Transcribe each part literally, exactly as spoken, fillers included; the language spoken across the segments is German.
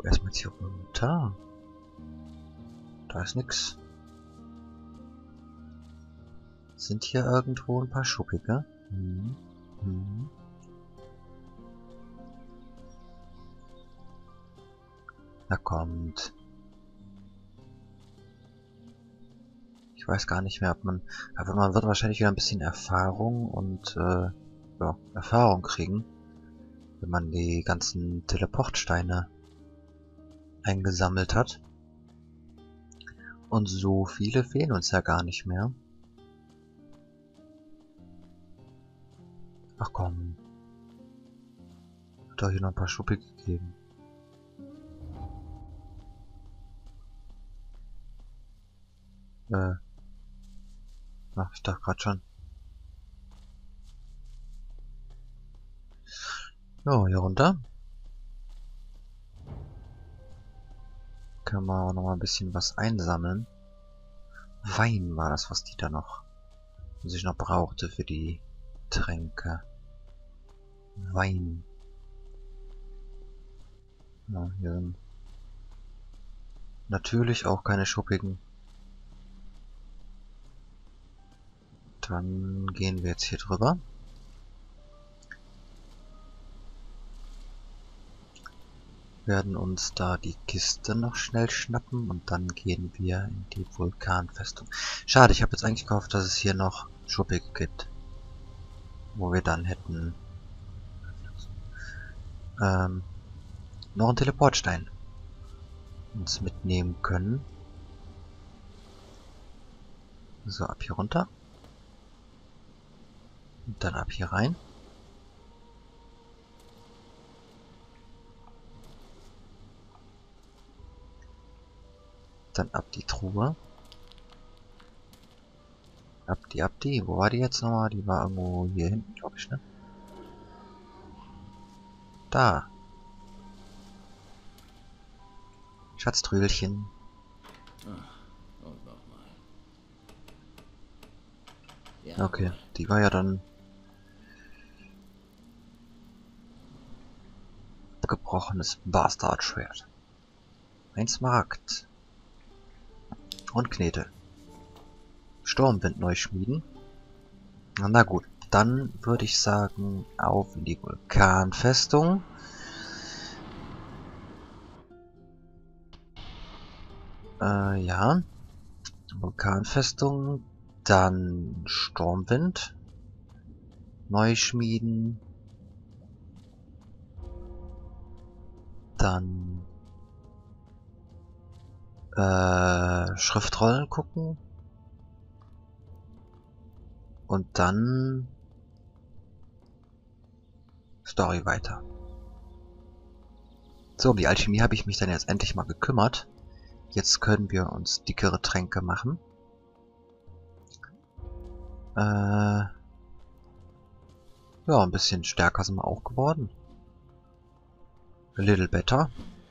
erstmal jetzt hier runter. Da ist nix. Sind hier irgendwo ein paar Schuppige? Hm. Hm. Na kommt. Ich weiß gar nicht mehr, ob man... Aber man wird wahrscheinlich wieder ein bisschen Erfahrung und äh, ja, Erfahrung kriegen, wenn man die ganzen Teleportsteine eingesammelt hat. Und so viele fehlen uns ja gar nicht mehr. Ach komm. Hat doch hier noch ein paar Schuppige gegeben. Äh. Ach, ich dachte gerade schon. So, hier runter. Können wir auch noch mal ein bisschen was einsammeln. Wein war das, was die da noch, was ich noch brauchte für die Tränke. Wein. Ja, hier sind natürlich auch keine Schuppigen. Dann gehen wir jetzt hier drüber. Werden uns da die Kiste noch schnell schnappen und dann gehen wir in die Vulkanfestung. Schade, ich habe jetzt eigentlich gehofft, dass es hier noch Schuppige gibt. Wo wir dann hätten ähm, noch einen Teleportstein uns mitnehmen können. So, ab hier runter. Und dann ab hier rein. Dann ab die Truhe. Ab die, ab die. Wo war die jetzt nochmal? Die war irgendwo hier hinten, glaube ich, ne? Da. Schatztrüdelchen. Und nochmal. Okay, die war ja dann gebrochenes Bastardschwert. Ein Smaragd. Und Knete. Sturmwind neu schmieden. Na gut, dann würde ich sagen, auf in die Vulkanfestung. Äh, ja. Vulkanfestung. Dann Sturmwind. Neu schmieden. Dann äh, Schriftrollen gucken. Und dann Story weiter. So, um die Alchemie habe ich mich dann jetzt endlich mal gekümmert. Jetzt können wir uns dickere Tränke machen. Äh, ja, ein bisschen stärker sind wir auch geworden. A little better.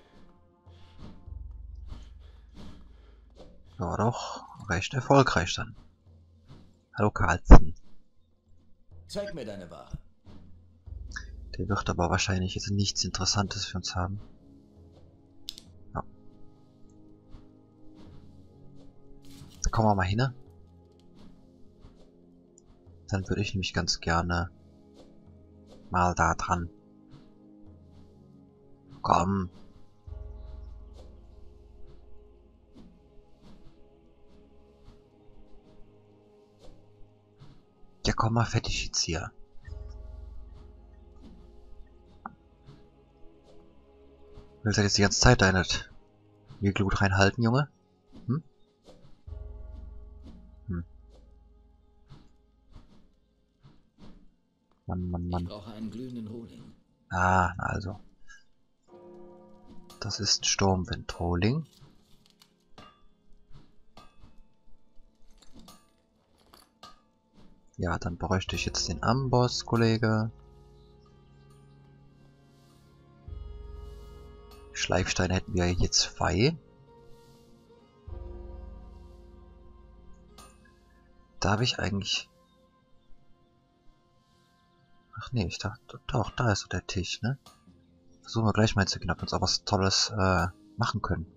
War doch recht erfolgreich dann. Hallo Carlsen. Zeig mir deine Ware. Der wird aber wahrscheinlich jetzt nichts Interessantes für uns haben. Ja. Da kommen wir mal hin. Dann würde ich nämlich ganz gerne mal da dran. Komm. Ja, komm mal fertig jetzt hier. Willst du jetzt die ganze Zeit deine Glut reinhalten, Junge? Hm? Hm. Mann, Mann, Mann. Ich brauche einen glühenden Rohling. Ah, also. Das ist Sturmwind-Rolling. Ja, dann bräuchte ich jetzt den Amboss, Kollege. Schleifsteine hätten wir hier zwei. Da habe ich eigentlich... Ach nee, ich dachte, doch, da ist so der Tisch, ne? Versuchen wir gleich mal hinzugehen, ob wir uns auch was Tolles äh, machen können.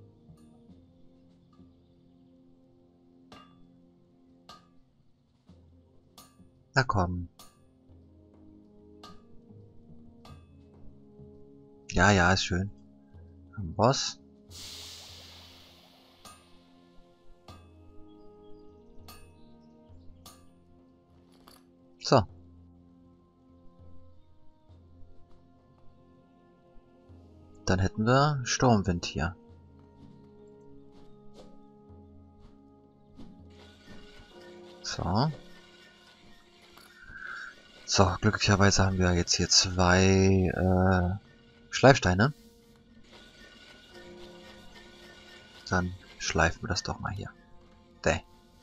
Na komm. Ja, ja, ist schön. Ein Boss. So. Dann hätten wir Sturmwind hier. So. So, glücklicherweise haben wir jetzt hier zwei äh, Schleifsteine. Dann schleifen wir das doch mal hier. Däh.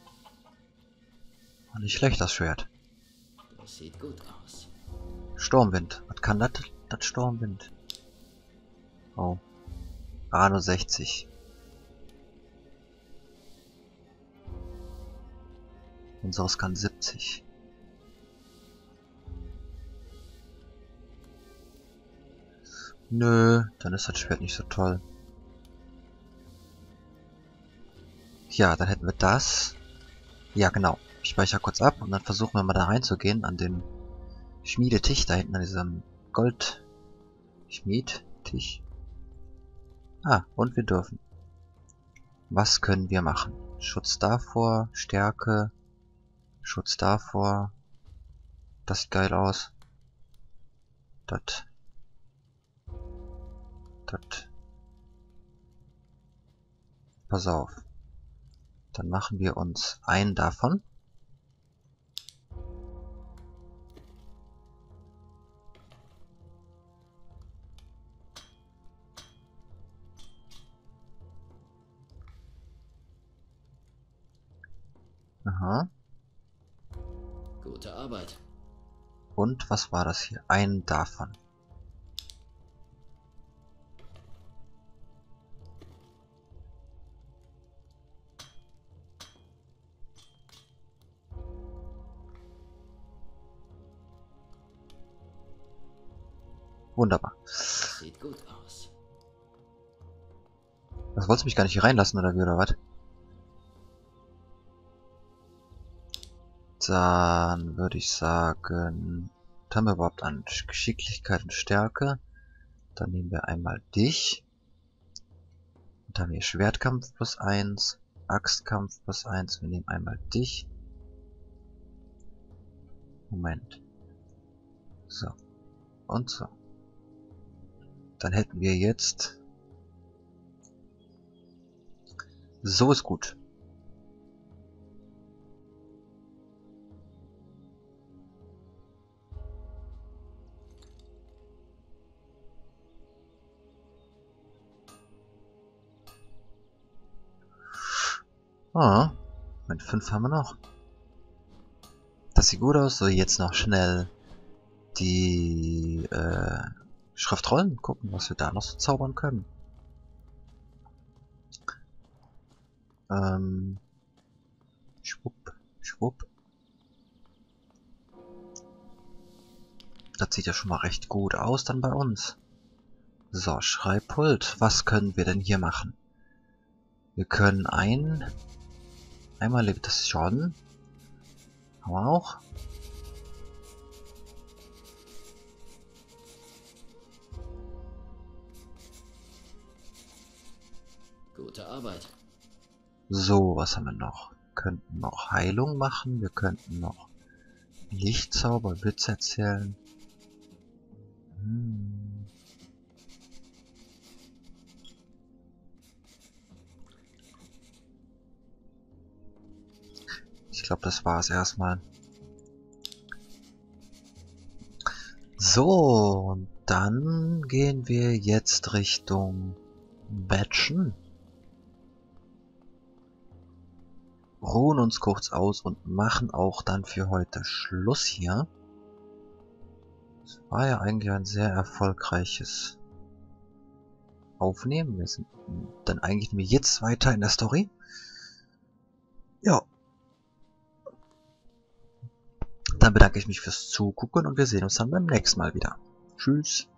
Und nicht schlecht, das Schwert. Das sieht gut aus. Sturmwind. Was kann das? Das Sturmwind. Oh. Ah, nur sechzig. Unseres kann siebzig. Nö, dann ist das Schwert nicht so toll. Ja, dann hätten wir das. Ja, genau. Ich speichere kurz ab und dann versuchen wir mal da reinzugehen an den Schmiedetisch, da hinten an diesem Gold-Schmiedtisch. Ah, und wir dürfen. Was können wir machen? Schutz davor, Stärke, Schutz davor. Das sieht geil aus. Das. Das. Pass auf. Dann machen wir uns einen davon. Aha. Gute Arbeit. Und was war das hier? Einen davon. Wunderbar. Das sieht gut aus. Das wolltest du mich gar nicht hier reinlassen, oder wie, oder was? Dann würde ich sagen, was haben wir überhaupt an Geschicklichkeit und Stärke? Dann nehmen wir einmal dich. Und dann haben wir Schwertkampf plus eins, Axtkampf plus eins. Wir nehmen einmal dich. Moment. So. Und so. Dann hätten wir jetzt... So ist gut. Ah, mit fünf haben wir noch. Das sieht gut aus. So, jetzt noch schnell die äh, Schriftrollen gucken, was wir da noch so zaubern können. Ähm, schwupp, schwupp. Das sieht ja schon mal recht gut aus dann bei uns. So, Schreibpult. Was können wir denn hier machen? Wir können ein... Einmal lebt das schon. Haben wir auch. Gute Arbeit. So, was haben wir noch? Wir könnten noch Heilung machen. Wir könnten noch Lichtzauber, Witz erzählen. Hm. Ich glaube, das war es erstmal. So, und dann gehen wir jetzt Richtung Batchen. Ruhen uns kurz aus und machen auch dann für heute Schluss hier. Es war ja eigentlich ein sehr erfolgreiches Aufnehmen. Wir sind dann eigentlich nur jetzt weiter in der Story. Ja. Dann bedanke ich mich fürs Zugucken und wir sehen uns dann beim nächsten Mal wieder. Tschüss.